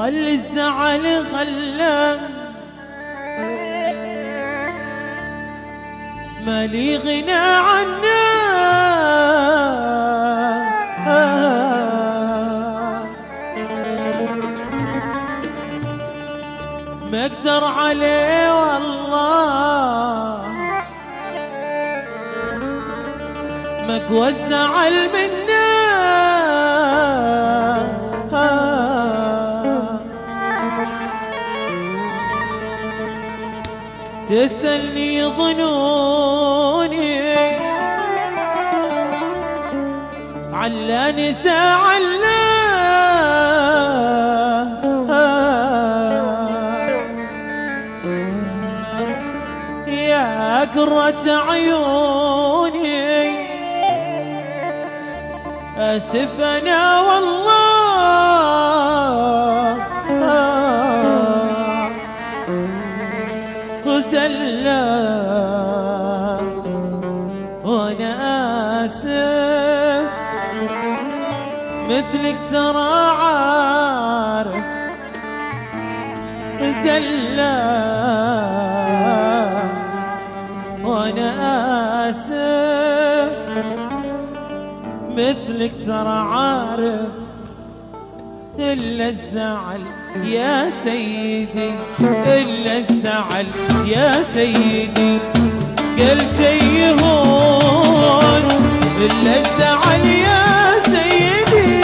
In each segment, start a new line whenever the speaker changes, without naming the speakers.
خلي الزعل خلى مالي غنى عنه ما اقدر عليه والله ما قوى الزعل منه تسألني ظنوني علاني ساعلنا يا قرة عيوني أسف أنا والله وزلا وأنا آسف مثلك ترى عارف زلا وأنا آسف مثلك ترى عارف إلا الزعل يا سيدي إلا الزعل يا سيدي كل شي يهون إلا الزعل يا سيدي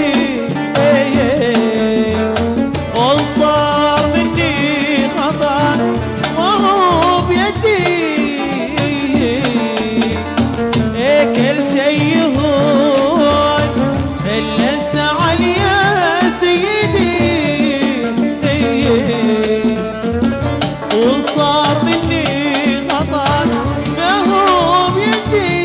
وصار مني خطأ وهو بيدي كل شي يهون إلا الزعل يا سيدي وصار مني خطأ ما هو بيدي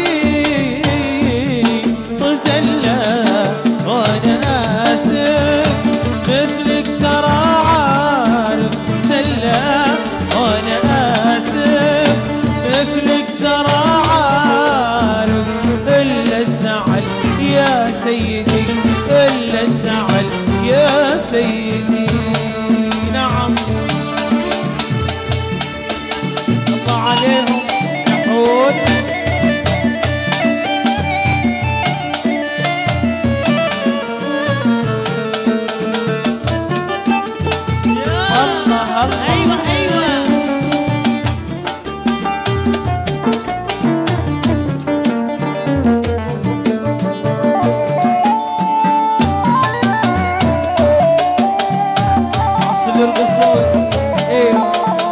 وزلا وانا اسف مثلك ترى عارف زلا وانا اسف مثلك ترى عارف الا الزعل يا سيدي الا الزعل يا سيدي نعم الله عليهم يحول الله
ايوه ايوه
اصل القصه ايوه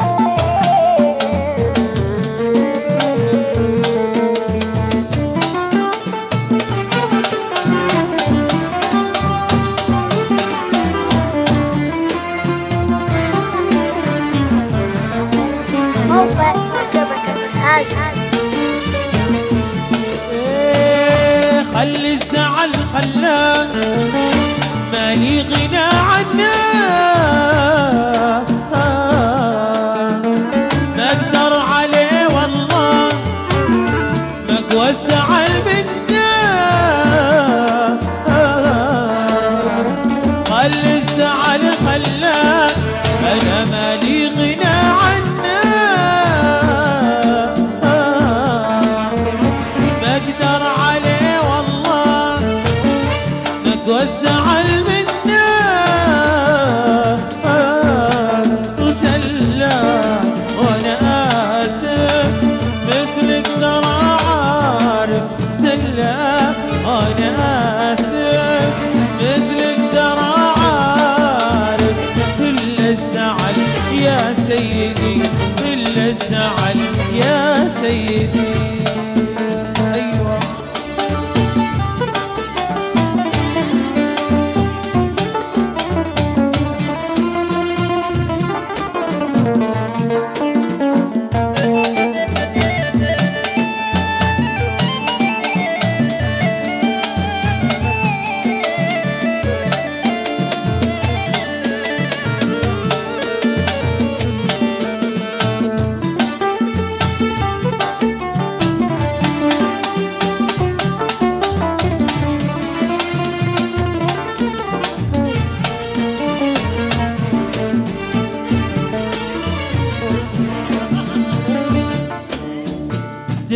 موقع وشبكة هذه
خلي الزعل خلاه مالي غنى عنه ما اقدر عليه والله ما قوى الزعل منه خلي الزعل خلاه انا مالي غنى عنه ما اقدر عليه والله ما قوى الزعل منه وزلا وانا اسف مثلك ترى عارف زلا وانا اسف مثلك ترى عارف الا الزعل يا سيدي الا الزعل يا سيدي ايوه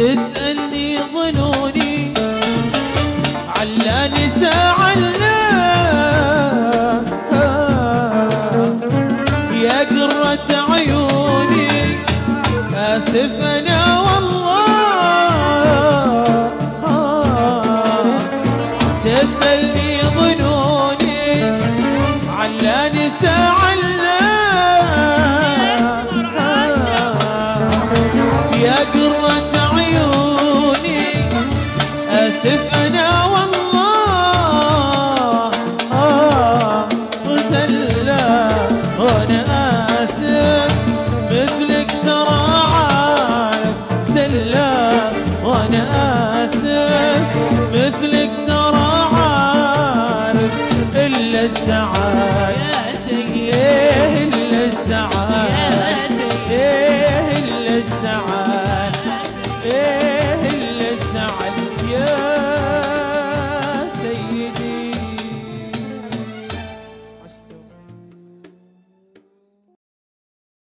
تسألني ظنوني علاني ساعنا يا قرة عيوني آسف